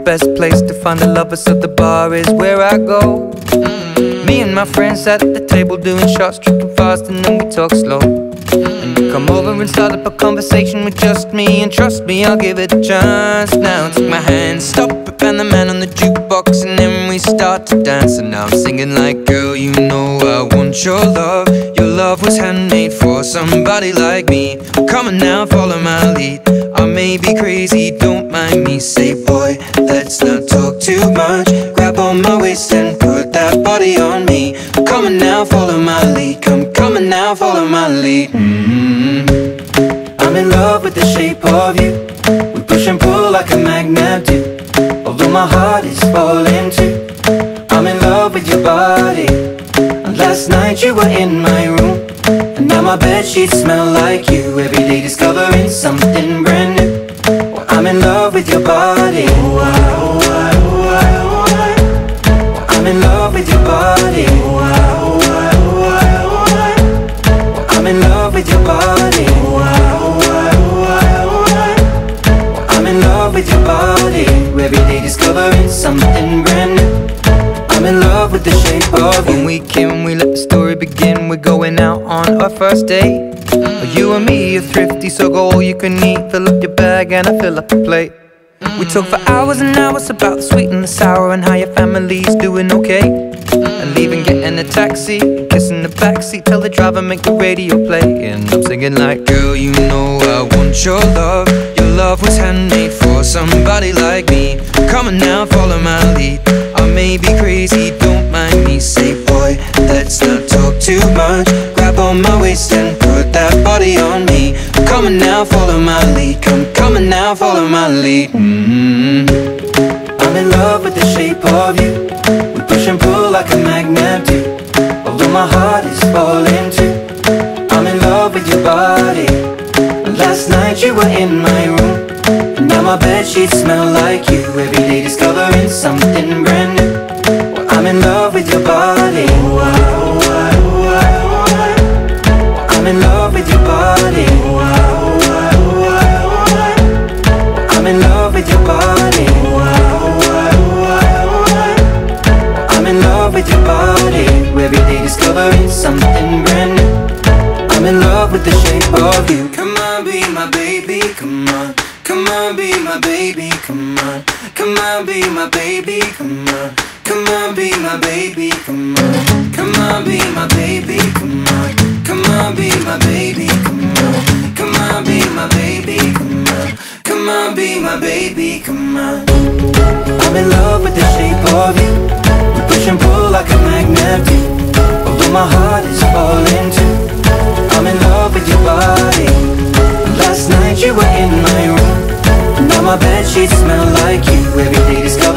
best place to find a lover, so the bar is where I go. Me and my friends sat at the table doing shots, tripping fast, and then we talk slow. And you come over and start up a conversation with just me, and trust me, I'll give it a chance. Now take my hand, stop it, and the man on the jukebox, and then we start to dance. And now I'm singing like, girl, you know I want your love. Your love was handmade for somebody like me. Come on now, follow my lead. I may be crazy, don't mind me. Say, boy, let's not talk too much. Grab on my waist and put that body on me. Come on now, follow my lead. Come on now, follow my lead. I'm in love with the shape of you. We push and pull like a magnet do. Although my heart is falling too, I'm in love with your body. And last night you were in my room, and now my bedsheets smell like you. Every day discovering something brand new. Well, I'm in love with your body. I'm in love with your body. I'm in love with your body. I'm in love with your body. Every day discovering something brand new. I'm in love with the shape of you. When we came, we let the story begin. We're going out on our first date. You and me are thrifty, so go all you can eat. Fill up your bag and I fill up the plate. We talk for hours and hours about the sweet and the sour, and how your family's doing okay. And leaving, getting a taxi, kissing the backseat, tell the driver make the radio play. And I'm singing like, girl, you know I want your love. Your love was handmade for somebody like me. Come on now, follow my lead. I may be crazy, don't mind me. Say, boy, let's not talk too much. Grab on my waist and put that body on me. Come on now, follow my lead. Come on now, follow my lead. I'm in love with the shape of you. We push and pull like a magnet do. Although my heart is falling too, I'm in love with your body. Last night you were in my room, and now my bedsheets smell like you. Every day discovering something brand new. Well, I'm in love with your body. I'm in love with your body. I'm in love with your body. I'm in love with your body. Every day discovering something brand new. I'm in love with the shape of you. Come on, be my baby, come on. Come on, be my baby, come on. Come on, be my baby, come on. Come on, be my baby, come on. Come on, be my baby, come on. Come on, be my baby, come on. Come on, be my baby, come on. Come on, be my baby, come on. I'm in love with the shape of you. We push and pull like a magnet do. Although my heart is falling too, I'm in love with your body. Last night you were in my room, now my bedsheets smell like you. Every day